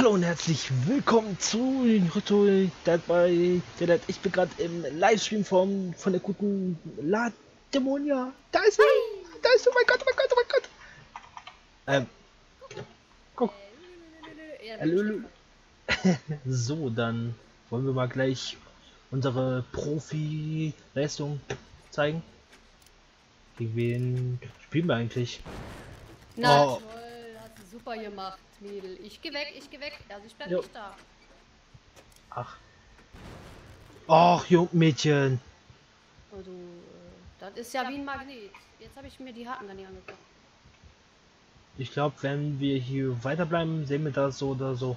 Hallo und herzlich willkommen zu Ritual Dead by Daylight. Ich bin gerade im Livestream von der guten La Demonia. Da ist sie! Da ist sie! Oh mein Gott, oh mein Gott, oh mein Gott! Guck. Hallo. So, dann wollen wir mal gleich unsere Profi-Leistung zeigen. Gegen wen spielen wir eigentlich? Na toll, hast du super gemacht, Mädel. Ich geh weg. Also ich bleib Jo. nicht da. Ach. Och, Jungmädchen. Also, das ist ja wie ein Magnet. Jetzt habe ich mir die Haken gar nicht angeguckt. Ich glaube, wenn wir hier weiterbleiben, sehen wir das so oder so.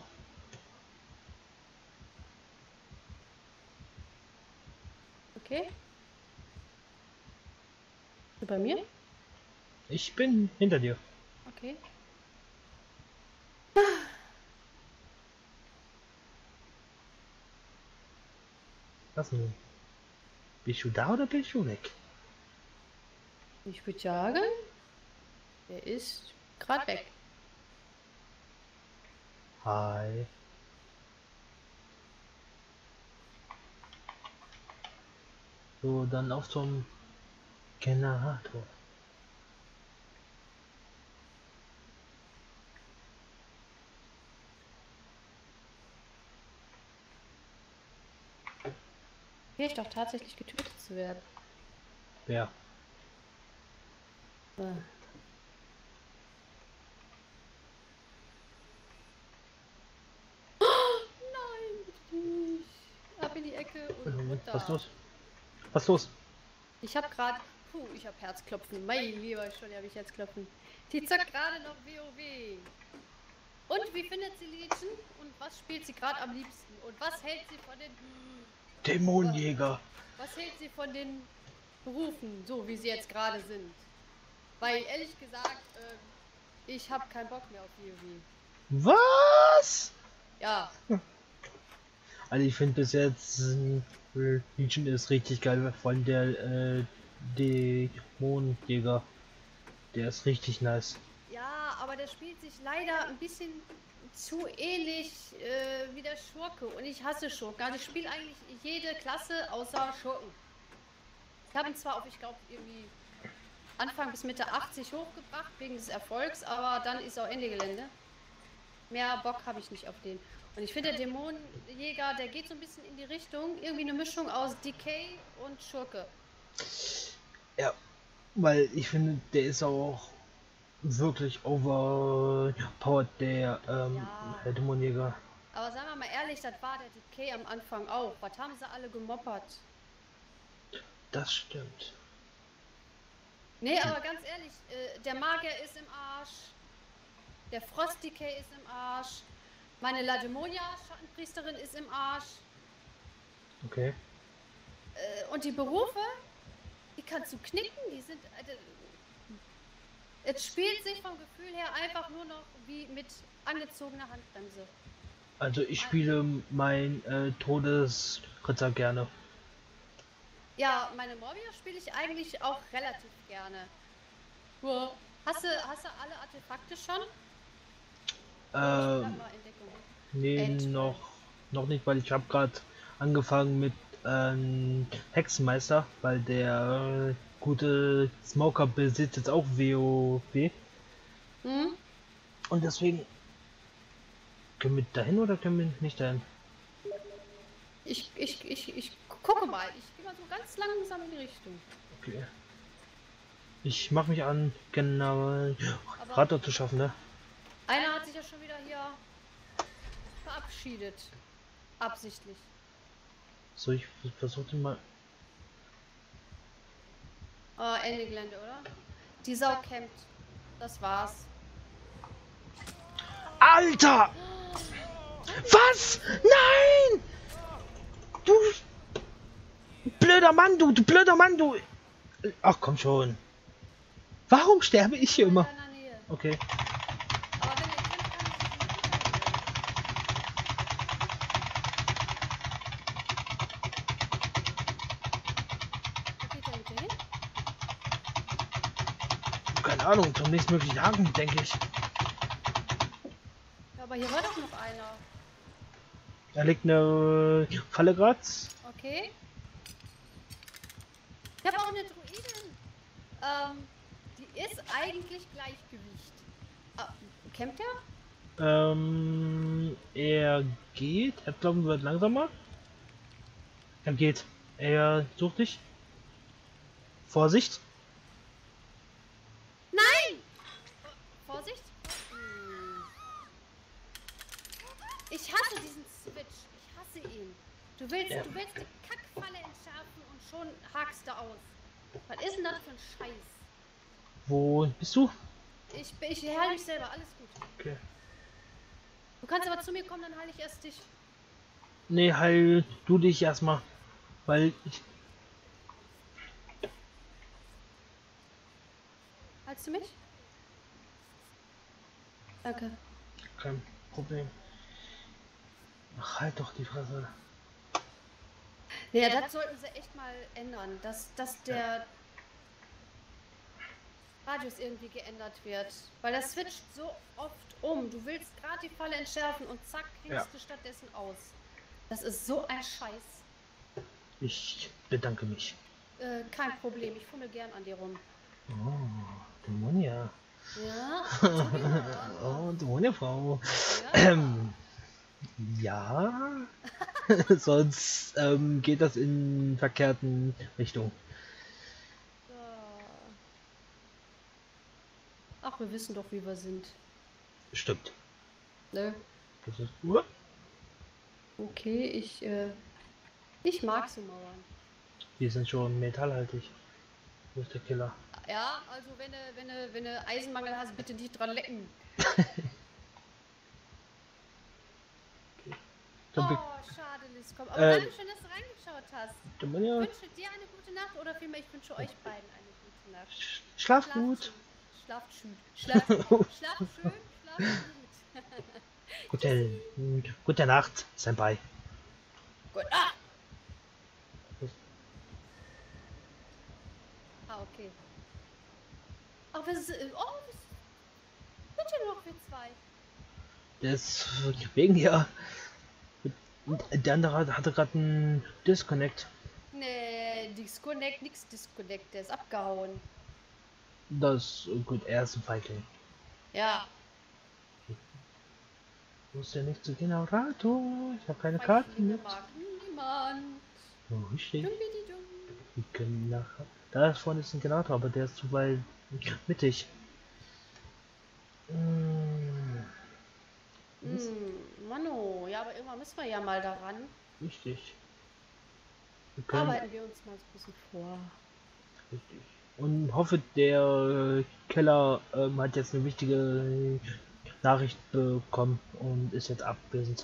Okay? Bist du bei mir? Ich bin hinter dir. Okay. Was nun? Bist du da oder bist du weg? Ich würde sagen, er ist gerade weg. Hi. So, dann auf zum Generator. Hier ist doch tatsächlich getötet zu werden. Wer? So. Nein, bitte nicht. Ab in die Ecke und runter. Was los? Was los? Ich habe gerade, ich habe Herzklopfen. Mein lieber, schon habe ich Herzklopfen. Die zockt gerade noch WoW. Und wie findet sie Legion? Und was spielt sie gerade am liebsten? Und was hält sie von den Dämonenjäger. Was hält sie von den Berufen, so wie sie jetzt gerade sind? Weil ehrlich gesagt, ich habe keinen Bock mehr auf WoW. Was? Ja. Also ich finde bis jetzt Legion ist richtig geil, von der Dämonenjäger. Der ist richtig nice. Ja, aber der spielt sich leider ein bisschen zu ähnlich wie der Schurke. Und ich hasse Schurken. Also ich spiele eigentlich jede Klasse außer Schurken. Ich habe ihn zwar auf, ich glaube, irgendwie Anfang bis Mitte 80 hochgebracht wegen des Erfolgs, aber dann ist auch Ende Gelände. Mehr Bock habe ich nicht auf den. Und ich finde, der Dämonenjäger, der geht so ein bisschen in die Richtung, irgendwie eine Mischung aus Decay und Schurke. Ja, weil ich finde, der ist auch wirklich overpowered, der Herr Dämonenjäger. Aber sagen wir mal ehrlich, das war der Decay am Anfang auch. Was haben sie alle gemoppert? Das stimmt. Nee, aber ganz ehrlich, der Magier ist im Arsch. Der Frost Decay ist im Arsch. Meine La Demonia Schattenpriesterin ist im Arsch. Okay. Und die Berufe, die kannst du knicken, die sind... es spielt sich vom Gefühl her einfach nur noch wie mit angezogener Handbremse. Also ich spiele mein Todesritter gerne. Ja, meine Morbia spiele ich eigentlich auch relativ gerne. Nur, hast du alle Artefakte schon? Nee, noch nicht, weil ich habe gerade angefangen mit Hexenmeister, weil der gute Smoker besitzt jetzt auch WoW. Hm? Und deswegen können wir dahin oder können wir nicht dahin? Ich gucke mal. Ich gehe mal so ganz langsam in die Richtung. Okay. Ich mache mich an, genau Radar zu schaffen, ne? Einer hat sich ja schon wieder hier verabschiedet. Absichtlich. So, ich versuche mal. Oh, Ende Gelände, oder? Die Sau campt. Das war's. Alter! Was? Nein! Du blöder Mann, du blöder Mann, du! Ach komm schon. Warum sterbe ich hier immer? Okay. Aber wenn er kämpft, kann ich nicht. Wo geht der mit dir hin? Keine Ahnung, zum nächsten möglichen Haken, denke ich. Ja, aber hier war doch noch einer. Da liegt eine Falle grad. Okay. Ich habe auch eine Druidin. Die ist eigentlich Gleichgewicht. Ah, kämpft er? Er geht. Er glauben wird langsamer. Er geht. Er sucht dich. Vorsicht. Nein! Vorsicht. Ich hasse diesen Switch. Ich hasse ihn. Du willst die Kackfalle entschärfen und schon hakst du aus. Was ist denn das für ein Scheiß? Wo bist du? Ich heile mich selber, alles gut. Okay. Du kannst aber zu mir kommen, dann heile ich erst dich. Nee, heil du dich erstmal. Weil ich. Heilst du mich? Danke. Kein Problem. Ach, halt doch die Fresse. Ja, das sollten sie echt mal ändern, dass der Radius irgendwie geändert wird. Weil das switcht so oft um. Du willst gerade die Falle entschärfen und zack, hängst du stattdessen aus. Das ist so ein Scheiß. Ich bedanke mich. Kein Problem, ich fummel gern an dir rum. Oh, Dämonia. Ja? Oh, Dämonia-Frau. Ja. Ja. Sonst geht das in verkehrten Richtung. Ach, wir wissen doch, wie wir sind. Stimmt. Ne? Das ist. Okay, ich mag so Mauern. Die sind schon metallhaltig. Wo ist der Killer? Ja, also wenn du Eisenmangel hast, bitte nicht dran lecken. Oh, schade, Liz, komm. Aber danke schön, dass du reingeschaut hast. Ich wünsche dir eine gute Nacht oder vielmehr, ich wünsche euch beiden eine gute Nacht. Schlaf gut. Schlaft schön. Schlaf schön, schlaf gut. Gute Nacht, Senpai. Gut. Ah! Okay. Ach, was ist. Oh, was sind noch für zwei? Deswegen ja. Der andere hatte gerade einen Disconnect. Nee, nix Disconnect, der ist abgehauen. Das gut, er ist ein Feigling. Ja. Muss ja nicht zu Generator. Ich habe keine Karten mit. Mag niemand. Oh, richtig. Dumm. Wir können nachher. Da vorne ist ein Generator, aber der ist zu weit mittig. Mano, ja, aber irgendwann müssen wir ja mal daran. Richtig. Arbeiten wir uns mal so ein bisschen vor. Richtig. Und hoffe, der Keller hat jetzt eine wichtige Nachricht bekommen und ist jetzt abwesend.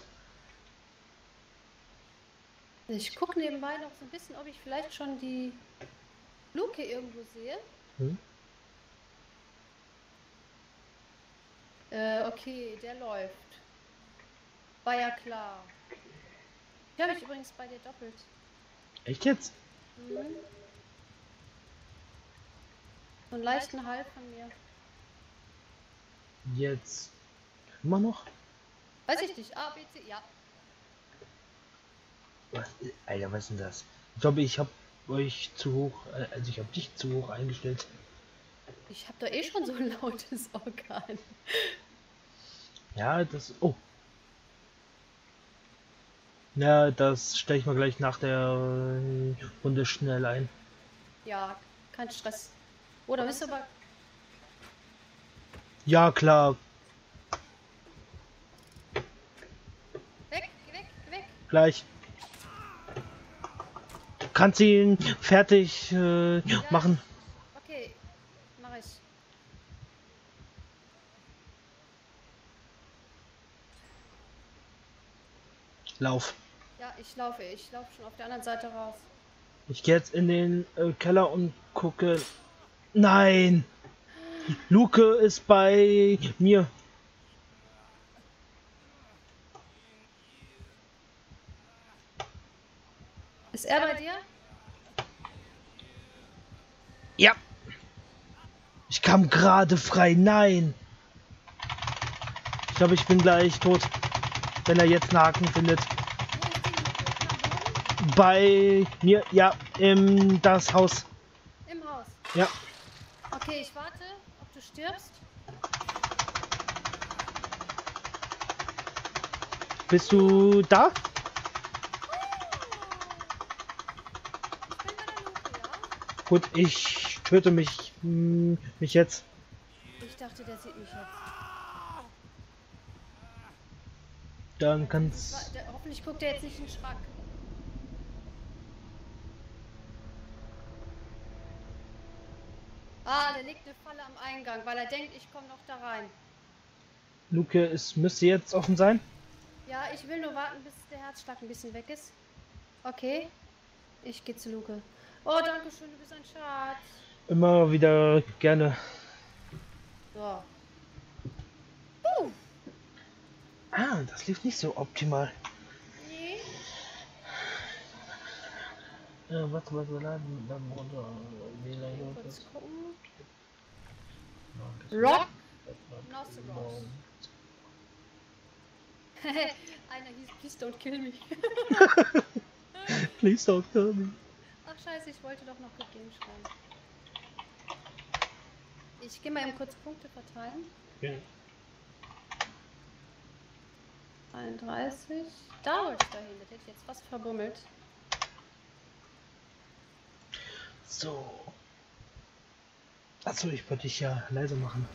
Ich gucke nebenbei noch so ein bisschen, ob ich vielleicht schon die Luke irgendwo sehe. Okay, der läuft. War ja klar. Ich habe mich übrigens bei dir doppelt. Echt jetzt? So einen leichten Halt von mir. Jetzt immer noch? Weiß ich nicht. A, B, C, ja. Was, Alter, was ist denn das? Ich glaube, ich habe euch zu hoch, also ich habe dich zu hoch eingestellt. Ich habe doch eh schon so ein lautes Organ. Ja, das. Oh. Ja, das stelle ich mal gleich nach der Runde schnell ein. Ja, kein Stress. Oder bist du aber. Ja, klar. Weg. Gleich. Kannst ihn fertig machen. Okay, mach ich. Lauf. Ja, ich laufe schon auf der anderen Seite raus. Ich gehe jetzt in den Keller und gucke. Nein! Luke ist bei mir. Ist er bei dir? Ja. Ich kam gerade frei. Nein. Ich glaube, ich bin gleich tot, wenn er jetzt einen Haken findet. Bei mir, ja, in das Haus. Im Haus. Ja. Okay, ich warte, ob du stirbst. Bist du da? Ich bin bei der Lupe, ja? Gut, ich töte mich jetzt. Ich dachte, der sieht mich jetzt. Dann kann's. Hoffentlich guckt er jetzt nicht in den Schrank. Ah, der legt eine Falle am Eingang, weil er denkt, ich komme noch da rein. Luke, es müsste jetzt offen sein. Ja, ich will nur warten, bis der Herzschlag ein bisschen weg ist. Okay. Ich gehe zu Luke. Oh, danke schön, du bist ein Schatz. Immer wieder gerne. So. Ah, das lief nicht so optimal. Nee. Warte, laden runter. Kurz gucken. Rock. Nosseros. Einer hieß Please don't kill me. Please don't kill me. Ach scheiße, ich wollte doch noch Good Game schreiben. Ich gehe mal eben kurz Punkte verteilen. Ja. 31. Da wollte ich dahin, das hätte ich jetzt fast verbummelt. So. Achso, ich wollte dich ja leise machen.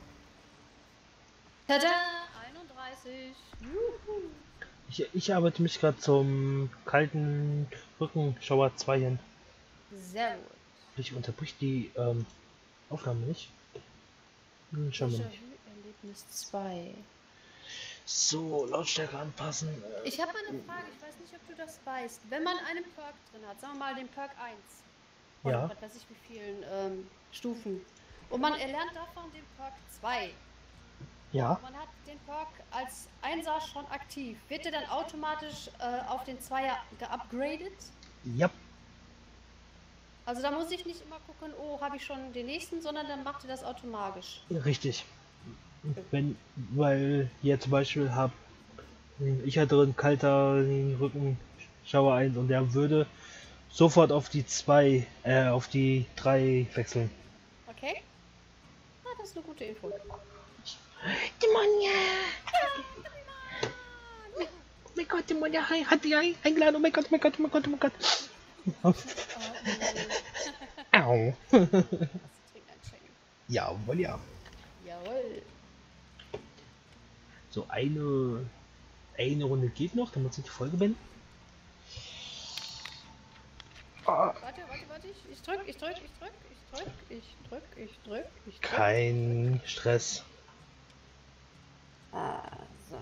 Tada! 31. Juhu. Ich arbeite mich gerade zum kalten Rückenschauer 2 hin. Sehr gut. Ich unterbrich die Aufnahme nicht. Schauen wir nicht. Erlebnis 2. So, Lautstärke anpassen. Ich habe mal eine Frage, ich weiß nicht, ob du das weißt. Wenn man einen Perk drin hat, sagen wir mal den Perk 1, von Ja. was weiß ich wie vielen Stufen, und man erlernt davon den Perk 2, Ja. man hat den Perk als Einser schon aktiv, wird der dann automatisch auf den Zweier geupgradet? Ja. Also da muss ich nicht immer gucken, oh, habe ich schon den nächsten, sondern dann macht ihr das automatisch. Richtig. Weil hier zum Beispiel ich hatte einen kalter Rückenschauer 1 und der würde sofort auf die 2, auf die 3 wechseln. Okay? Ah, das ist eine gute Info. Demonia! Oh mein Gott, Demonia hat die eingeladen. Oh mein Gott, oh mein Gott, oh mein Gott, oh mein Gott. Au. Jawohl, ja. Jawohl. So, eine Runde geht noch, dann muss ich die Folge beenden. Warte, ich drück. Kein Stress. Ah, so.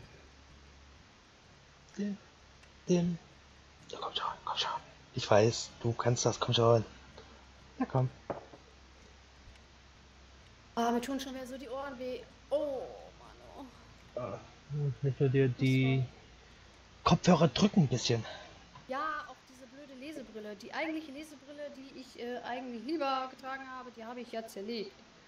Ja, komm schon. Ich weiß, du kannst das, komm schon. Na komm. Ah, mir tun schon wieder so die Ohren weh. Oh, Mann, oh. Nicht nur dir die Kopfhörer drücken ein bisschen. Ja, auch diese blöde Lesebrille. Die eigentliche Lesebrille, die ich eigentlich lieber getragen habe, die habe ich ja zerlegt.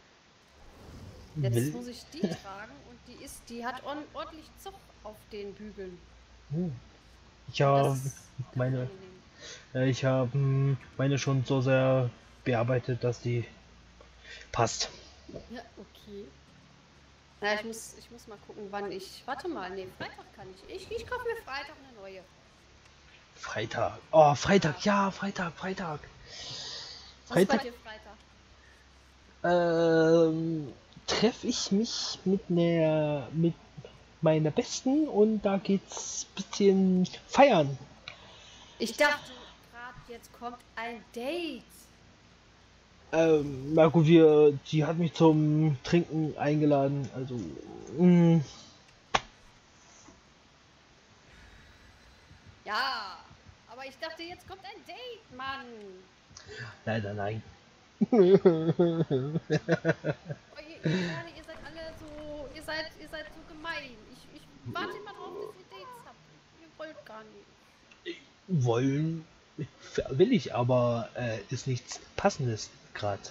Jetzt muss ich die tragen und die hat ordentlich Zug auf den Bügeln. Ich habe Das ist meine, unangenehm. ich habe meine schon so sehr bearbeitet, dass die passt. Ja, okay. Na, ich muss mal gucken, wann ich. Warte mal, nee, Freitag kann ich. Ich kaufe mir Freitag eine neue. Freitag. Oh, Freitag, ja, Freitag. Was ist bei dir Freitag? Treffe ich mich mit meiner Besten und da geht's bisschen feiern. Ich dachte gerade, jetzt kommt ein Date. Na gut, sie hat mich zum Trinken eingeladen, also. Ja, aber ich dachte, jetzt kommt ein Date, Mann. Nein. Oh, ihr seid alle so, ihr seid so gemein. Ich warte immer drauf, bis ihr Dates habt. Ihr wollt gar nicht. Wollen will ich, aber ist nichts Passendes gerade.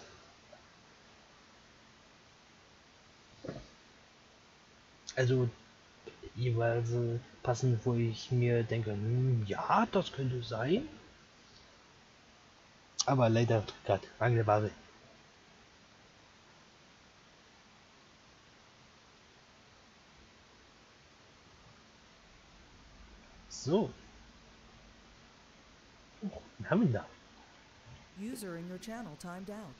Also jeweils passend, wo ich mir denke, ja, das könnte sein. Aber leider gerade Mangelware. So, wir haben ihn da. User in your channel timed out.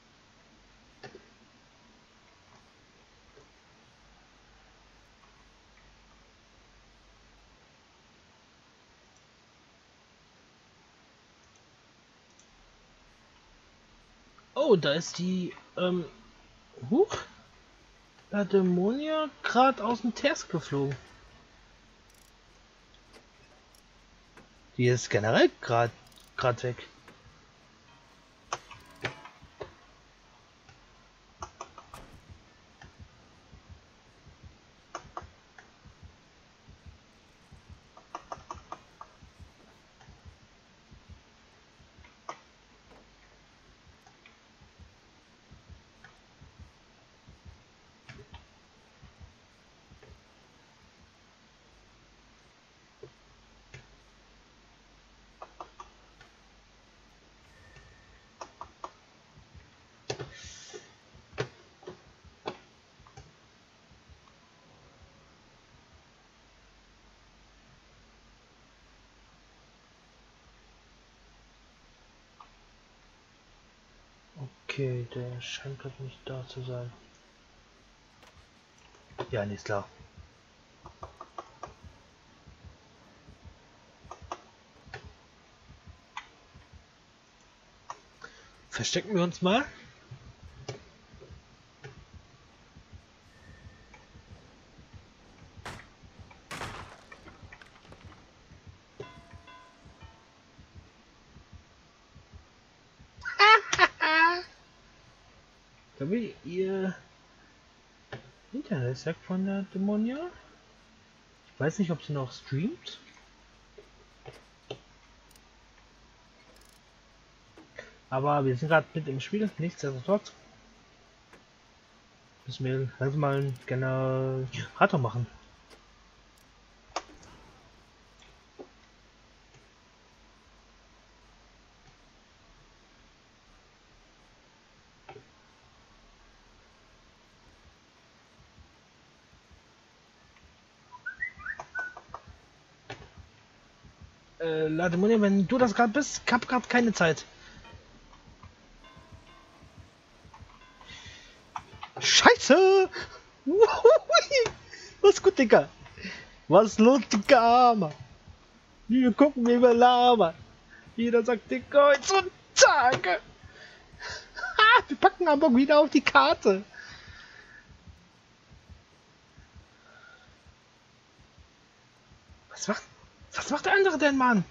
Oh, da ist die, huch, La Dämonia gerade aus dem Test geflogen. Die ist generell gerade weg. Okay, der scheint gerade nicht da zu sein. Ja, nicht klar. Verstecken wir uns mal. Glaube ich, ihr Internet sagt von der Dämonia. Ich weiß nicht, ob sie noch streamt. Aber wir sind gerade mit im Spiel. Nichtsdestotrotz müssen wir langsam mal einen Generator machen. Lademonia, wenn du das gerade bist, ich hab gerade keine Zeit. Scheiße! Was gut, Digga? Was los, Digga, Armer? Wir gucken, wie wir labern. Jeder sagt Digga heutzutage. Ha, wir packen Hamburg wieder auf die Karte. Was macht, was macht der andere denn, Mann?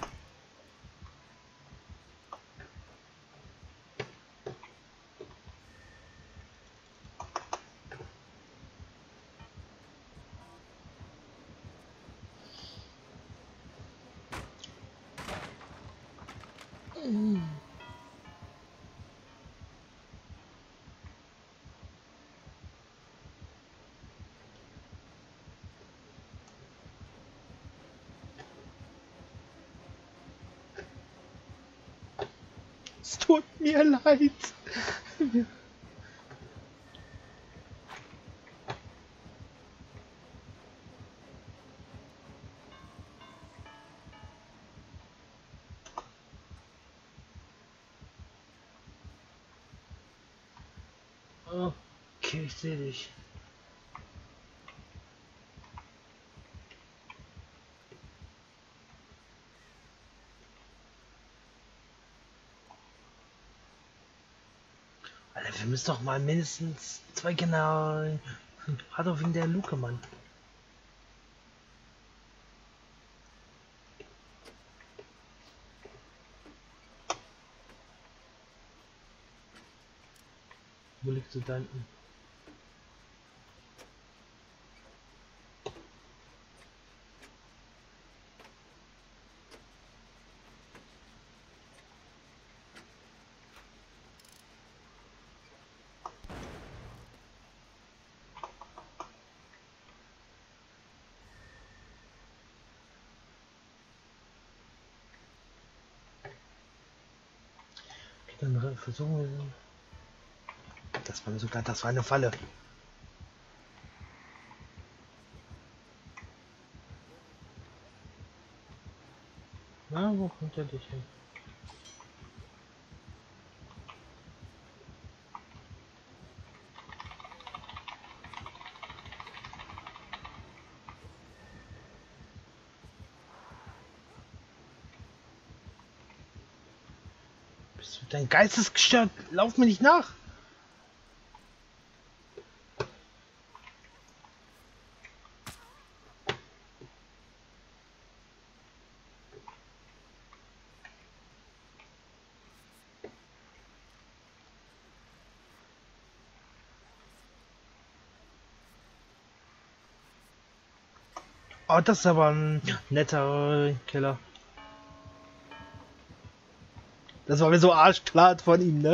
Es tut mir leid. Okay, ich sehe dich. Alter, wir müssen doch mal mindestens zwei General. Hat auf ihn der Luke, Mann. Wo liegst du da hinten? Dann versuchen wir. Das war sogar, das war eine Falle. Na, wo kommt er dich hin? Bist du dein Geistesgestört? Lauf mir nicht nach! Oh, das ist aber ein netter Killer. Das war mir so arschklar von ihm, ne?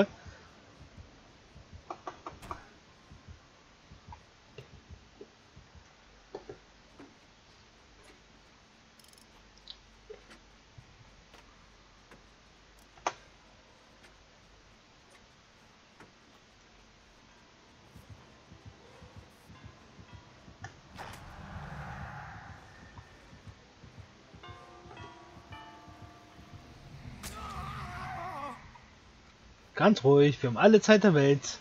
Ganz ruhig, wir haben alle Zeit der Welt.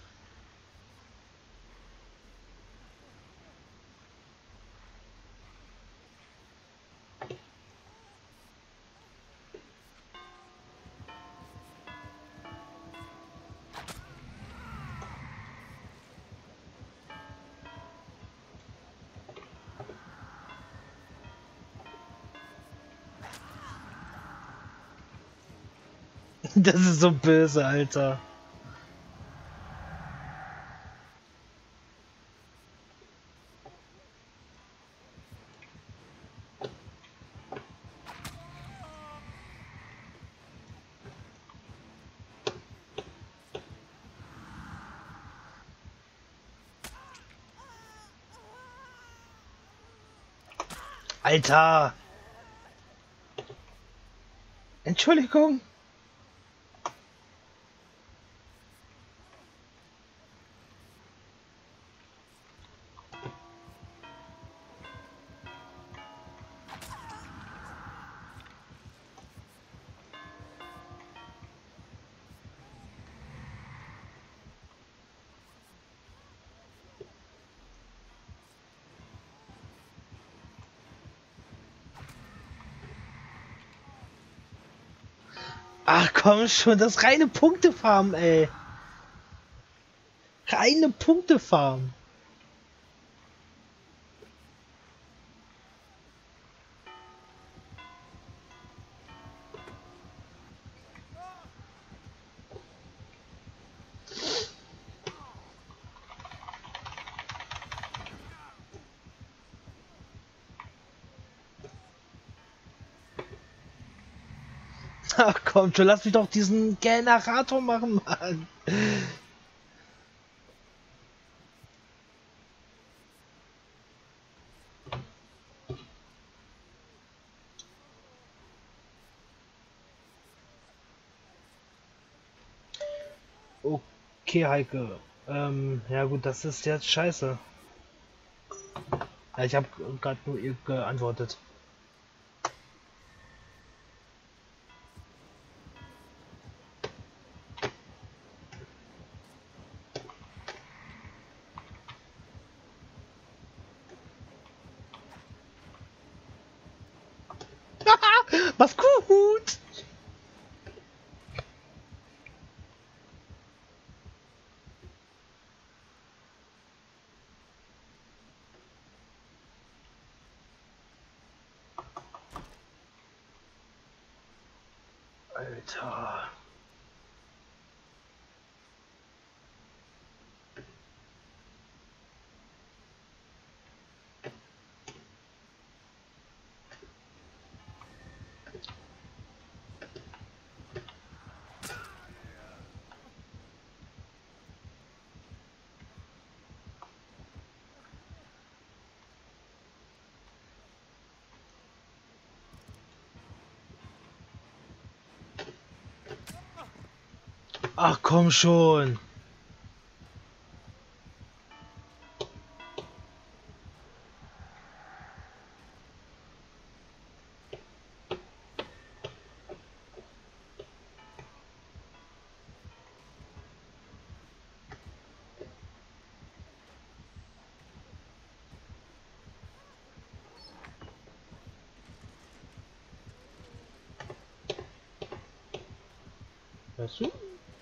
Das ist so böse, Alter. Alter! Entschuldigung! Ach komm schon, das ist reine Punktefarm, ey. Reine Punktefarm. Ach komm schon, lass mich doch diesen Generator machen, Mann. Okay, Heike. Ja gut, das ist jetzt scheiße. Ja, ich habe gerade nur ihr geantwortet. Was gut! Alter. Ach komm schon. Weißt du?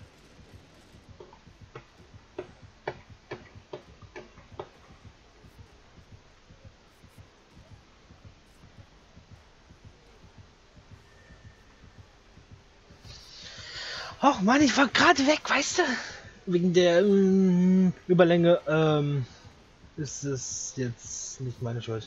Ach Mann, ich war gerade weg, weißt du? Wegen der Überlänge ist es jetzt nicht meine Schuld.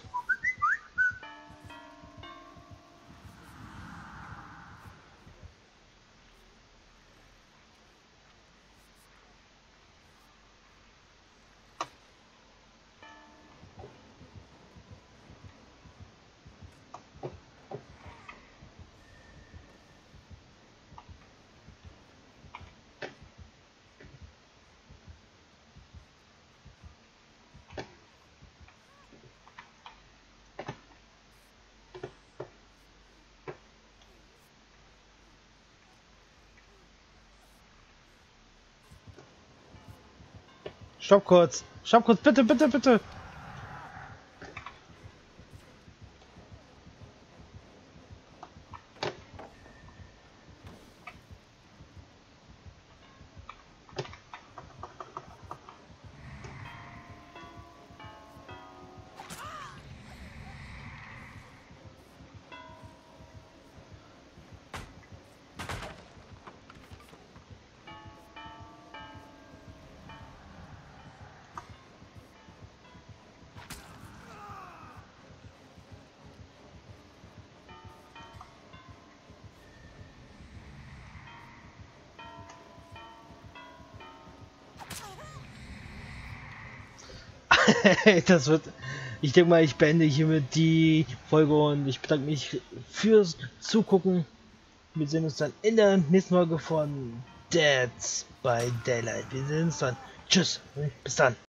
Stopp kurz, bitte, bitte, bitte. Das wird. Ich denke mal, ich beende hiermit die Folge und ich bedanke mich fürs Zugucken. Wir sehen uns dann in der nächsten Folge von Dead by Daylight. Wir sehen uns dann. Tschüss. Bis dann.